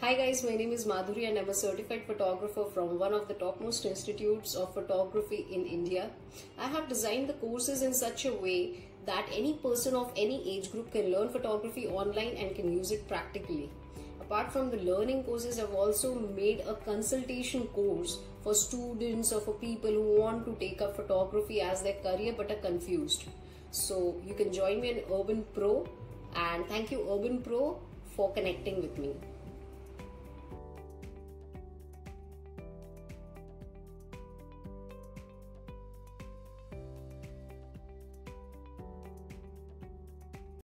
Hi guys, my name is Madhuri and I'm a certified photographer from one of the topmost institutes of photography in India. I have designed the courses in such a way that any person of any age group can learn photography online and can use it practically. Apart from the learning courses, I've also made a consultation course for students or for people who want to take up photography as their career but are confused. So you can join me in Urban Pro, and thank you Urban Pro for connecting with me.